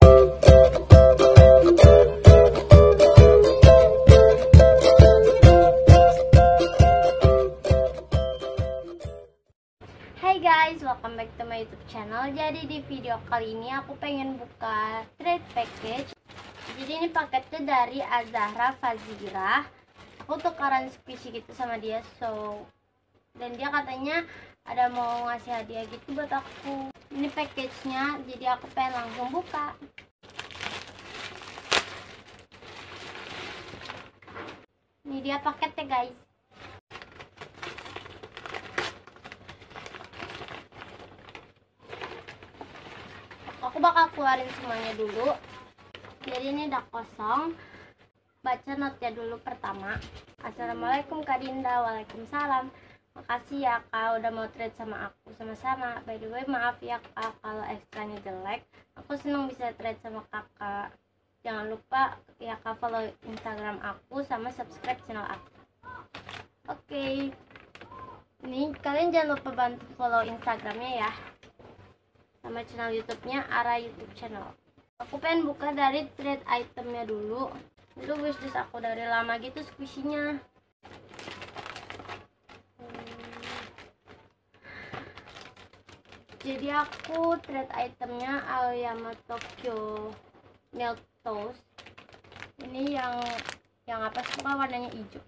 Hai guys, welcome back to my YouTube channel. Jadi di video kali ini aku pengen buka trade package. Jadi ini paketnya dari Azahra Fazira. Aku tukaran squishy gitu sama dia, dan dia katanya ada mau ngasih hadiah gitu buat aku. Ini package-nya, jadi aku pengen langsung buka. Ini dia paketnya guys. Aku bakal keluarin semuanya dulu. Jadi ini udah kosong. Baca notnya dulu pertama. Assalamualaikum Kak Dinda. Waalaikumsalam. Makasih ya Kak udah mau trade sama aku. Sama-sama. By the way maaf ya Kak kalau ekstranya jelek. Aku seneng bisa trade sama kakak. Jangan lupa ya Kak follow Instagram aku sama subscribe channel aku. Oke. Nih kalian jangan lupa bantu follow Instagramnya ya, sama channel YouTube-nya Ara YouTube channel. Aku pengen buka dari trade itemnya dulu. Itu wishlist aku dari lama gitu squishy-nya. Jadi aku trade itemnya Aoyama Tokyo Milk Toast. Ini yang apa sih, warnanya hijau.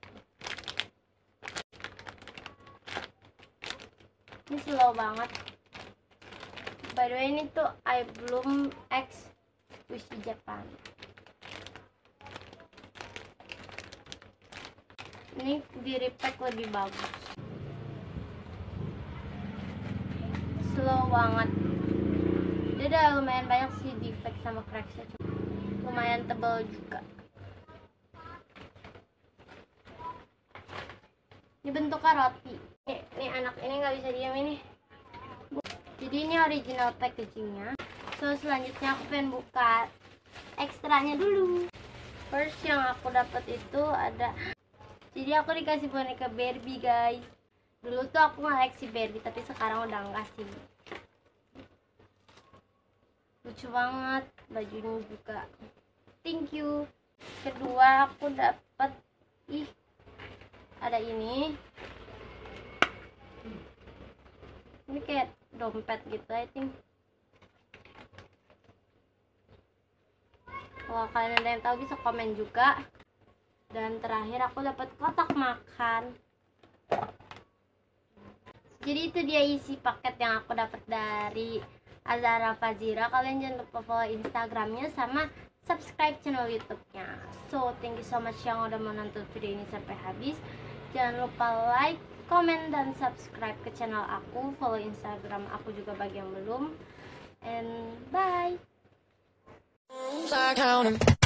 Ini slow banget. By the way ini tuh I Bloom X Squishy Japan. Ini di repack lebih bagus. Slow banget. Dia udah lumayan banyak sih defect sama cracksnya. Lumayan tebal juga. Ini bentuknya roti. Nih anak ini nggak bisa diam ini. Jadi ini original packagingnya. Selanjutnya aku pengen buka ekstranya dulu. First yang aku dapat itu ada. Jadi aku dikasih boneka Barbie guys. Dulu tuh aku ngoleksi Barbie tapi sekarang udah enggak sih. Lucu banget bajunya juga. Thank you. Kedua aku dapat ada ini. Ini kayak dompet gitu I think. Kalau kalian ada yang tahu bisa komen juga. Dan terakhir aku dapat kotak makan. Jadi itu dia isi paket yang aku dapat dari Azahra Fazira. Kalian jangan lupa follow Instagramnya sama subscribe channel YouTube-nya. So thank you so much yang udah mau nonton video ini sampai habis. Jangan lupa like, komen, dan subscribe ke channel aku. Follow Instagram aku juga bagi yang belum. And bye.